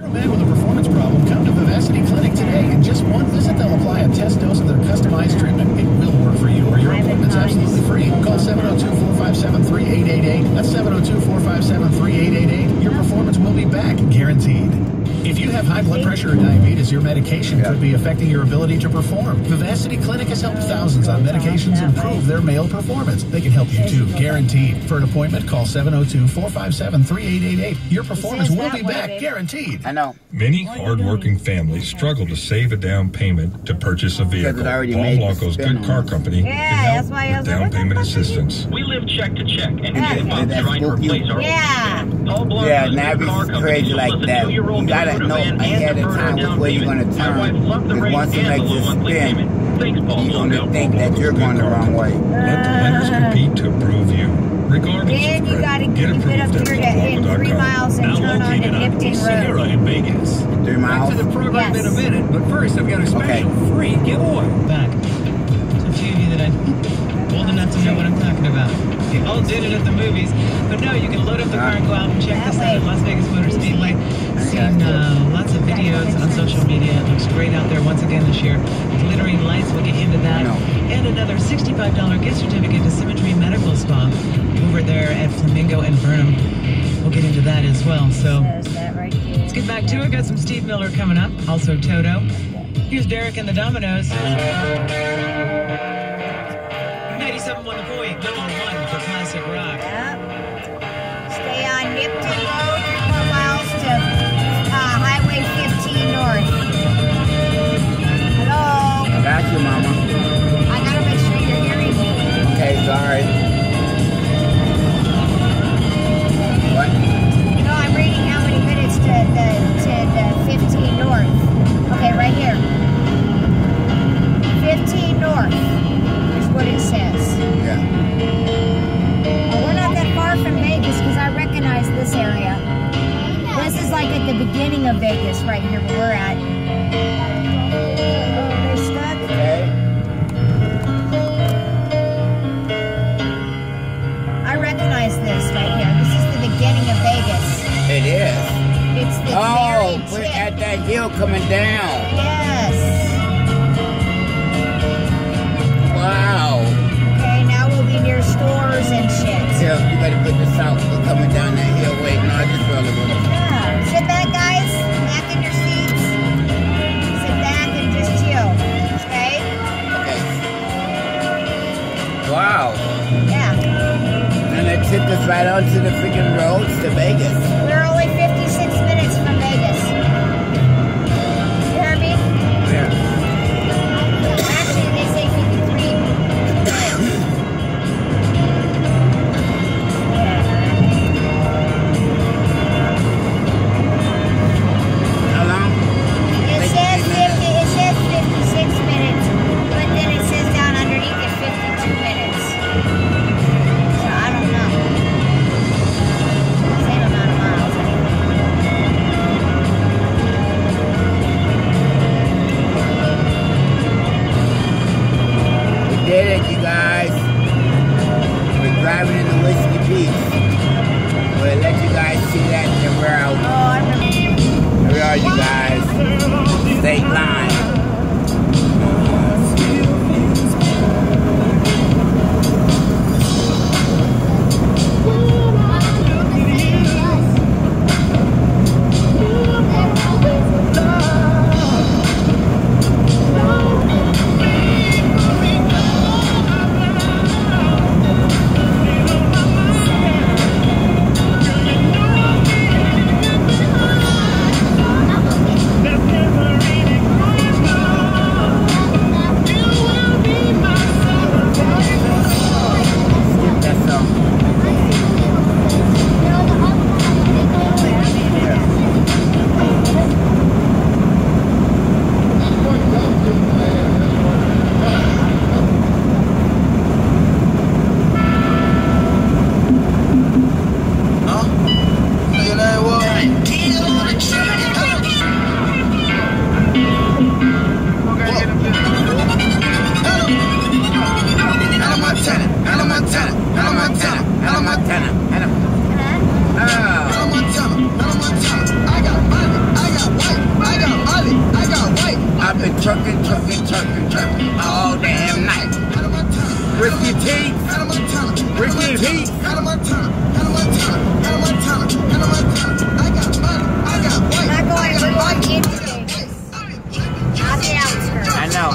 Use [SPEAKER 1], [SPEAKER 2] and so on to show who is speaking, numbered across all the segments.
[SPEAKER 1] Man with a performance problem, come to Vivacity Clinic today. In just one visit, they'll apply a test dose of their customized treatment. It will work for you, or your appointment's absolutely free. Call 702-457-3888. That's 702-457-3888. Your performance will be back, guaranteed. If you have high blood pressure or diabetes, your medication could be affecting your ability to perform. Vivacity Clinic has helped thousands on medications improve their male performance. They can help you too, guaranteed. For an appointment, call 702-457-3888. Your performance will be back, guaranteed.
[SPEAKER 2] I know.
[SPEAKER 3] Many hard-working families struggle to save a down payment to purchase a vehicle. Paul Blanco's Good Car Company can help with down payment assistance.
[SPEAKER 4] We live check to check, and trying to replace our
[SPEAKER 2] yeah, Navy's crazy like that. You gotta know ahead of time which way you're gonna turn. Because once it makes you spin, you're gonna think that you're going the wrong way.
[SPEAKER 3] Let the lenders compete to approve you. Regardless
[SPEAKER 5] then you got to get up here in 3 miles and turn on to Nipton Road.
[SPEAKER 1] In Vegas.
[SPEAKER 2] 3 miles?
[SPEAKER 1] Back to the program in a minute, but first I've got a special free giveaway.
[SPEAKER 6] Back. So a few of you that are old enough to know what I'm talking about. You all did it at the movies, but no, you can load up the car and go out and check this out at Las Vegas Motor Speedway. Seen lots of videos on social media. It looks great out there once again this year. Glittering lights will get you into that. And another $65 gift certificate to Symmetry Medical Spa over there at Flamingo and Burnham. We'll get into that as well. So let's get back to it. Got some Steve Miller coming up. Also Toto. Here's Derek and the Dominoes. 97.1 The Point, number 1 for classic rock.
[SPEAKER 5] Yep. Stay on Nipton Road, 4 miles to Highway 15 North. Hello?
[SPEAKER 2] I got you, Mama.
[SPEAKER 5] I gotta make sure you're hearing me.
[SPEAKER 2] Okay, sorry. What?
[SPEAKER 5] No, I'm reading how many minutes to the 15 North. Okay, right here. 15 North is what it says.
[SPEAKER 2] Yeah.
[SPEAKER 5] Well, we're not that far from Vegas because I recognize this area. This is like at the beginning of Vegas right here where we're at. Oh, they're stuck?
[SPEAKER 2] Okay.
[SPEAKER 5] I recognize this right here. This is the beginning of Vegas.
[SPEAKER 2] It is.
[SPEAKER 5] It's the
[SPEAKER 2] Oh,
[SPEAKER 5] very
[SPEAKER 2] we're
[SPEAKER 5] tip.
[SPEAKER 2] at that hill coming down.
[SPEAKER 5] Yes.
[SPEAKER 2] Wow.
[SPEAKER 5] Okay, now we'll be near stores and shit.
[SPEAKER 2] Yeah, you better put this out. We're coming down that hill. Wait, no, I just really want to.
[SPEAKER 5] Yeah. Sit back, guys. Back in your seats. Sit back and just chill. Okay?
[SPEAKER 2] Okay. Wow.
[SPEAKER 5] Yeah.
[SPEAKER 2] And it took us right onto the freaking roads to Vegas.
[SPEAKER 5] We're only 56 minutes from Vegas. You hear me?
[SPEAKER 2] Yeah.
[SPEAKER 5] Actually, they say 53 minutes.
[SPEAKER 2] How long?
[SPEAKER 5] It says 56 minutes, but then it says down underneath it 52 minutes. So I don't know. Same amount of miles anyway.
[SPEAKER 2] We did it, you guys. We're driving in the Whiskey Beach. We'll let you guys see that and then we're out.
[SPEAKER 5] Oh, I remember.
[SPEAKER 2] Here we are, you guys. State line. chirping all damn night. Risky teeth. Risky teeth.
[SPEAKER 5] I'm not going to Vegas. On the outskirts.
[SPEAKER 2] I know.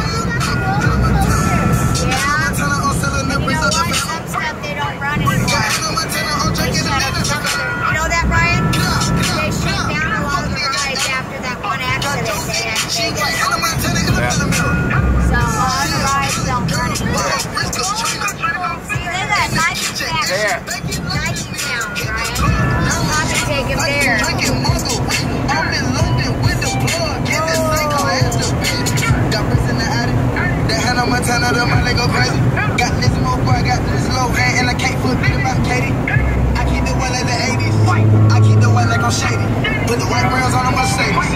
[SPEAKER 5] Yeah. You know what? Some stuff they don't run anymore. They shut up. You know that, Ryan? They shut down a lot of the rides after that one accident they had in Vegas. So a lot of the rides don't run anymore. See, they got Nike back.
[SPEAKER 2] There.
[SPEAKER 5] Nike down, Ryan. I'm not going to take him there.
[SPEAKER 7] Montana, the money go crazy. Got this more boy, got this low hand, and I can't forget about Katie. I keep the one like the 80s. I keep the one like I'm shady. Put the white rails on a Mercedes.